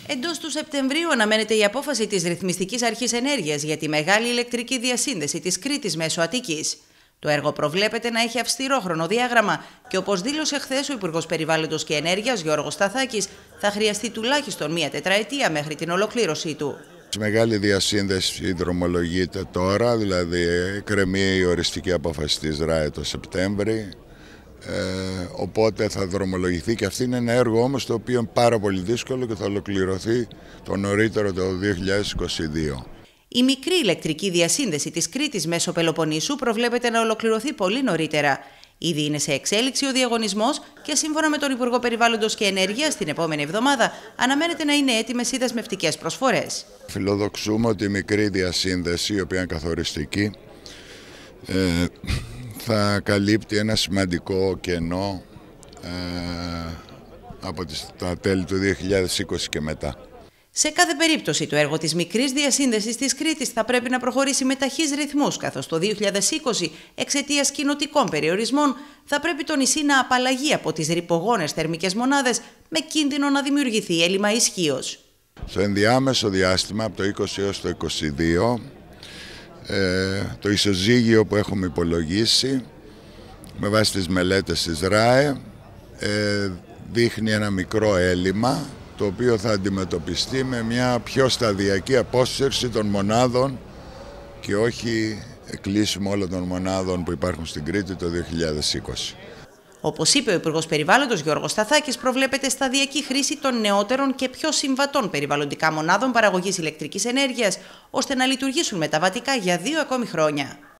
Εντός του Σεπτεμβρίου αναμένεται η απόφαση της Ρυθμιστικής Αρχής Ενέργειας για τη μεγάλη ηλεκτρική διασύνδεση της Κρήτης μέσω Αττικής. Το έργο προβλέπεται να έχει αυστηρό χρονοδιάγραμμα και, όπως δήλωσε χθες ο Υπουργός Περιβάλλοντος και Ενέργειας Γιώργος Σταθάκης, θα χρειαστεί τουλάχιστον μία τετραετία μέχρι την ολοκλήρωσή του. Η μεγάλη διασύνδεση δρομολογείται τώρα, δηλαδή κρεμεί η οριστική απόφαση της ΡΑΕ το Σεπτέμβρη. Οπότε θα δρομολογηθεί και αυτή είναι ένα έργο όμως το οποίο είναι πάρα πολύ δύσκολο και θα ολοκληρωθεί το νωρίτερο το 2022. Η μικρή ηλεκτρική διασύνδεση της Κρήτης μέσω Πελοποννήσου προβλέπεται να ολοκληρωθεί πολύ νωρίτερα. Ήδη είναι σε εξέλιξη ο διαγωνισμός και σύμφωνα με τον Υπουργό Περιβάλλοντος και Ενέργειας την επόμενη εβδομάδα αναμένεται να είναι έτοιμες οι δεσμευτικές προσφορές. Φιλοδοξούμε ότι η μικρή διασύνδεση, η οποία είναι καθοριστική, θα καλύπτει ένα σημαντικό κενό από τα τέλη του 2020 και μετά. Σε κάθε περίπτωση, το έργο της μικρής διασύνδεσης της Κρήτης θα πρέπει να προχωρήσει με ταχύς ρυθμούς, καθώς το 2020, εξαιτίας κοινοτικών περιορισμών, θα πρέπει το νησί να απαλλαγεί από τις ρυπογόνες θερμικές μονάδες με κίνδυνο να δημιουργηθεί έλλειμμα ισχύως. Στο ενδιάμεσο διάστημα, από το 20 έως το 22, το ισοζύγιο που έχουμε υπολογίσει με βάση τις μελέτες της ΡΑΕ δείχνει ένα μικρό έλλειμμα, το οποίο θα αντιμετωπιστεί με μια πιο σταδιακή απόσυρση των μονάδων και όχι κλείσιμο όλων των μονάδων που υπάρχουν στην Κρήτη το 2020. Όπως είπε ο Υπουργός Περιβάλλοντος Γιώργος Σταθάκης, προβλέπεται σταδιακή χρήση των νεότερων και πιο συμβατών περιβαλλοντικά μονάδων παραγωγής ηλεκτρικής ενέργειας, ώστε να λειτουργήσουν μεταβατικά για 2 ακόμη χρόνια.